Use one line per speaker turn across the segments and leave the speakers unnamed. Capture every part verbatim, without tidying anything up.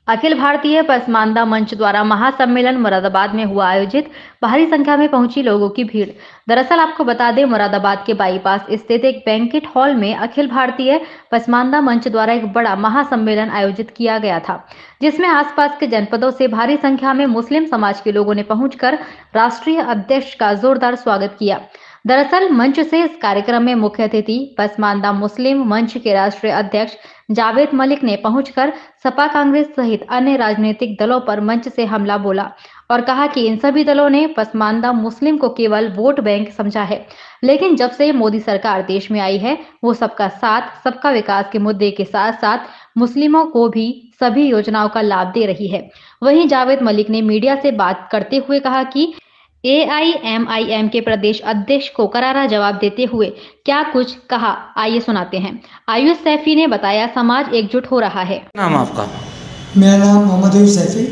अखिल भारतीय पसमानदा मंच द्वारा महासम्मेलन मुरादाबाद में हुआ आयोजित। भारी संख्या में पहुंची लोगों की भीड़। दरअसल आपको बता दें, मुरादाबाद के बाईपास स्थित एक बैंकेट हॉल में अखिल भारतीय पसमानदा मंच द्वारा एक बड़ा महासम्मेलन आयोजित किया गया था, जिसमें आसपास के जनपदों से भारी संख्या में मुस्लिम समाज के लोगों ने पहुंचकर राष्ट्रीय अध्यक्ष का जोरदार स्वागत किया। दरअसल मंच से इस कार्यक्रम में मुख्य अतिथि पसमानदा मुस्लिम मंच के राष्ट्रीय अध्यक्ष जावेद मलिक ने पहुंचकर सपा कांग्रेस सहित अन्य राजनीतिक दलों पर मंच से हमला बोला और कहा कि इन सभी दलों ने पसमानदा मुस्लिम को केवल वोट बैंक समझा है, लेकिन जब से मोदी सरकार देश में आई है वो सबका साथ सबका विकास के मुद्दे के साथ साथ मुस्लिमों को भी सभी योजनाओं का लाभ दे रही है। वहीं जावेद मलिक ने मीडिया से बात करते हुए कहा कि ए आई एम आई एम के प्रदेश अध्यक्ष को करारा जवाब देते हुए क्या कुछ कहा, आइए सुनाते हैं। आयुष सैफी ने बताया, समाज एकजुट हो रहा है।
नाम आपका?
मेरा नाम मोहम्मद आयुष सैफी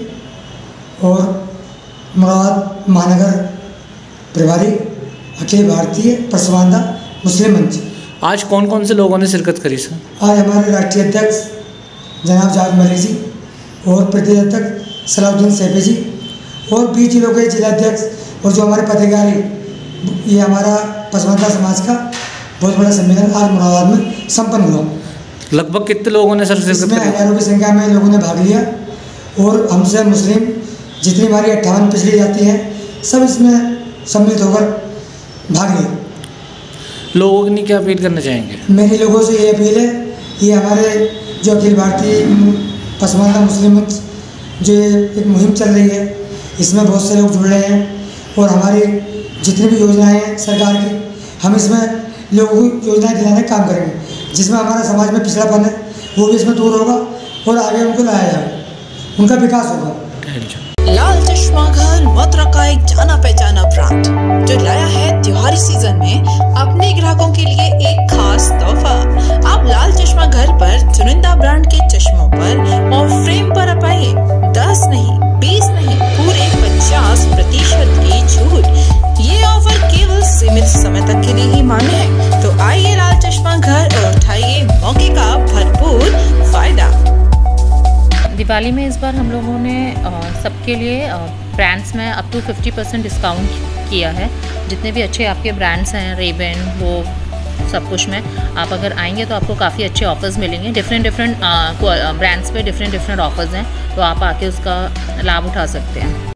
और मुराद महानगर प्रभारी अखिल भारतीय पसमानदा मुस्लिम मंच।
आज कौन कौन से लोगों ने शिरकत करी सर?
आज हमारे राष्ट्रीय अध्यक्ष जनाब जावेद मलिक जी और प्रदेश अध्यक्ष सलाउद्दीन सैफी जी और बीस जिलों के जिलाध्यक्ष और जो हमारे पदाधिकारी, ये हमारा पसमानदा समाज का बहुत बड़ा सम्मेलन आज मुरादाबाद में संपन्न हुआ।
लगभग कितने लोगों ने सर शिरकत
इसमें
करी?
हजारों की संख्या में लोगों ने भाग लिया और हमसे मुस्लिम जितनी हमारी अट्ठावन पिछड़ी जाती हैं सब इसमें सम्मिलित होकर भाग लिए।
लोगों की क्या अपील करना चाहेंगे?
मेरी लोगों से ये अपील है, ये हमारे जो अखिल भारतीय पसमानदा मुस्लिम मंच जो एक मुहिम चल रही है, इसमें बहुत से लोग जुड़ रहे हैं और हमारी जितनी भी योजनाएं हैं सरकार की, हम इसमें लोगों को योजनाएं दिलाने का काम करेंगे, जिसमें हमारा समाज में पिछड़ापन है वो भी इसमें दूर होगा और आगे उनको लाया जाएगा, उनका विकास होगा।
लाल चश्मा घर मथुरा का एक जाना पहचाना ब्रांड जो लाया है त्योहारी सीजन में अपने ग्राहकों के लिए एक खास तोहफा। आप लाल चश्मा घर पर चुनिंदा ब्रांड के चश्मों पर और फ्रेम पर पाइए दस नहीं, बीस नहीं, पूरे पचास प्रतिशत की छूट। ये ऑफर केवल सीमित समय तक के लिए ही मान्य है, तो आइए लाल चश्मा घर और उठाइए मौके का भरपूर फायदा।
दिवाली में इस बार हम लोगों ने सबके लिए ब्रांड्स में up to fifty percent discount किया है। जितने भी अच्छे आपके ब्रांड्स हैं, रेबन वो सब कुछ में आप अगर आएंगे तो आपको काफ़ी अच्छे ऑफर्स मिलेंगे। डिफरेंट डिफरेंट ब्रांड्स पे डिफरेंट डिफरेंट ऑफर्स हैं, तो आप आके उसका लाभ उठा सकते हैं।